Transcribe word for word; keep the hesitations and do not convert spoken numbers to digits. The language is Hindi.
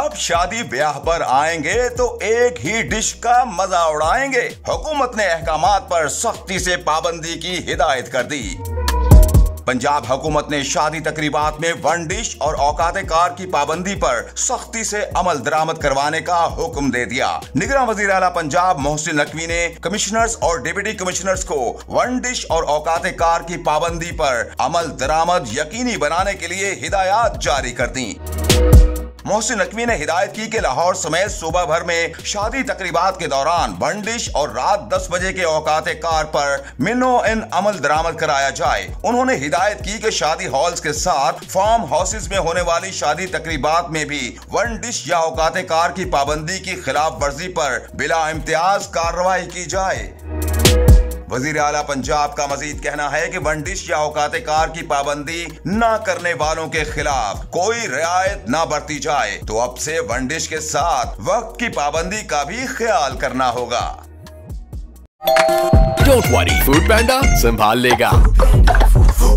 जब शादी ब्याह पर आएंगे तो एक ही डिश का मजा उड़ाएंगे। हुकूमत ने अहकामात पर सख्ती से पाबंदी की हिदायत कर दी। पंजाब हुकूमत ने शादी तकरीबात में वन डिश और औकात कार की पाबंदी पर सख्ती से अमल दरामद करवाने का हुक्म दे दिया। निगरान वजीर आला पंजाब मोहसिन नकवी ने कमिश्नर्स और डिप्टी कमिश्नर्स को वन डिश और औकात कार की पाबंदी पर अमल दरामद यकीनी बनाने के लिए हिदायत जारी कर दी। मोहसिन नकवी ने हिदायत की कि लाहौर समेत सूबा भर में शादी तकरीबात के दौरान वन डिश और रात दस बजे के औकात कार पर मिनो इन अमल दरामद कराया जाए। उन्होंने हिदायत की कि शादी हॉल्स के साथ फार्म हाउसेज में होने वाली शादी तकरीबात में भी वन डिश या औकात कार की पाबंदी की खिलाफ वर्जी पर बिला इम्तियाज कार्रवाई की जाए। वजीर आला पंजाब का मजीद कहना है कि वन डिश या औकात कार की पाबंदी न करने वालों के खिलाफ कोई रियायत न बरती जाए तो अब से वन डिश के साथ वक्त की पाबंदी का भी ख्याल करना होगा। डोंट वरी, फूड पैंडा संभाल लेगा।